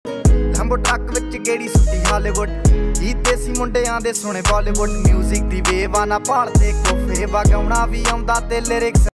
ਲੰਬੋ truck ਵਿੱਚ ਗੇੜੀ ਸੁੱਟੀ Hollywood ਜੀ ਦੇਸੀ ਮੁੰਡਿਆਂ ਦੇ ਸੁਣੇ ਬਾਲੀਵੁੱਡ ਮਿਊਜ਼ਿਕ ਦੀ ਵੇਵ ਆ ਨਾ ਭਾਲਦੇ ਕੋਫੇ ਵਗਾਉਣਾ ਵੀ ਆਉਂਦਾ ਤੇ ਲਿਰਿਕਸ